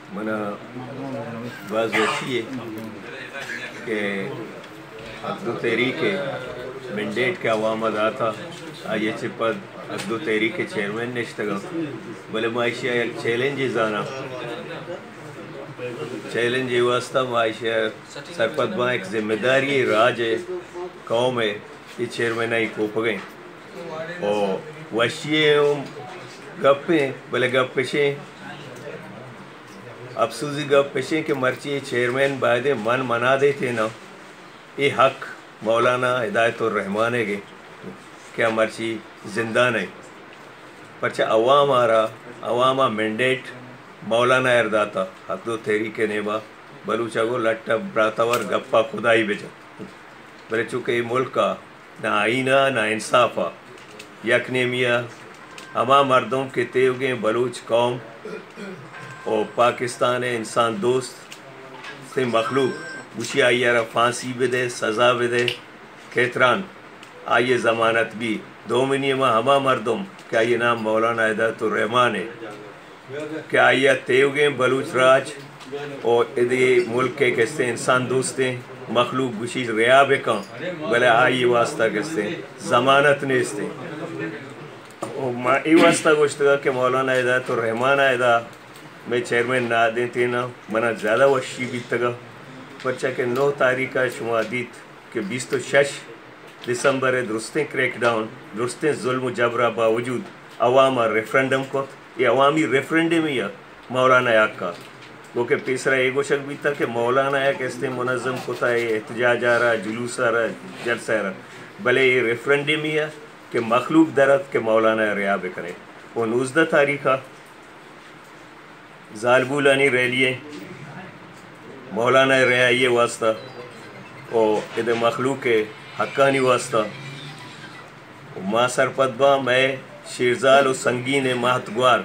منا بعض وشی کہ عقد و تحریک مینڈیٹ کے عوام داتا آئیے چپد عقد و تحریک چیئرمین نشتگا بلے معاشیہ ایک چیلنج زانا چیلنج یہ واسطہ معاشیہ سرپد باں ایک ذمہ داری راج قوم ہے یہ چیئرمین آئی کو پگئیں اور وشی گپیں بلے گپ پیشیں افسوسی گپ پیشیں کہ مرچی چیئرمین باید من منا دیتے نا یہ حق مولانا ہدایت الرحمان ہے کیا مرچی زندہ نہیں پرچہ عوام عوامہ مینڈیٹ مولانا ارداتا حق و تحریک نیبا بلوچا گو لٹا براتور گپا خدائی بجا بلے چونکہ یہ ملک کا نہ آئینہ نہ انصافہ یک نیمیہ ہما مردوں کے تیوگیں بلوچ قوم اور پاکستان انسان دوست سے مخلوق وشی آئیے را پھانسی بدے سزا بدے کھیتران آئیے ضمانت بھی دو منیمہ ہما مردم کہ آئیے نام مولانا ہدایت الرحمان ہے کہ آئیے تیوگیں بلوچ راج اور ادھے ملک کے کستے انسان دوستیں مخلوق گوشی ریا بکاں بلے آئیے واسطہ کستے ضمانت نیستے ای واسطہ گوشتگا کہ مولانا ہدایت الرحمان آئیدہ میں چیئرمین نہ دیتے نا منا زیادہ وشی بیتگا پرچہ کہ 9 تاریخ شما دیت کہ 26 دسمبر درستیں کریک ڈاؤن درستیں ظلم و جبرہ باوجود عوام ریفرنڈم کو یہ عوامی ریفرنڈم ہی ہے مولانا یاک کا کیونکہ تیسرا یہ گوشک بھی تھا کہ مولانا یک استے منظم کتا ہے احتجاج آ رہا جلوس آ رہا جلسہ آ رہا بلے یہ ریفرنڈم ہی ہے کہ مخلوق درد کہ مولانا ریاب کریں وہ 19 تاریخ زالبولانی ریلیے مولانا ریائی واسطہ اور ادھے مخلوق حقانی واسطہ ماں سرپدبا میں شیرزال و سنگین مہتگوار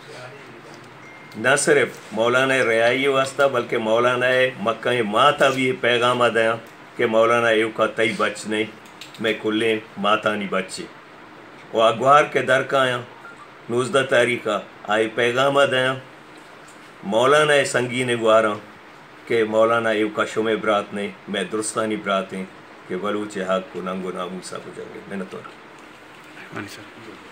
نہ صرف مولانا ریائی واسطہ بلکہ مولانا مکہ ماتا بھی پیغام دیا کہ مولانا ایو کا تئی بچ نہیں میں کلیں ماتا نہیں بچے وہ اگوار کے در کا آیا 19 تاریخ آئی پیغام دیا مولانا سنگین گوارا کہ مولانا ایو کا شم برات نہیں میں درستانی برات ہیں کہ بلوچ حق کو ننگو ناموسا کو جگہ محنت اور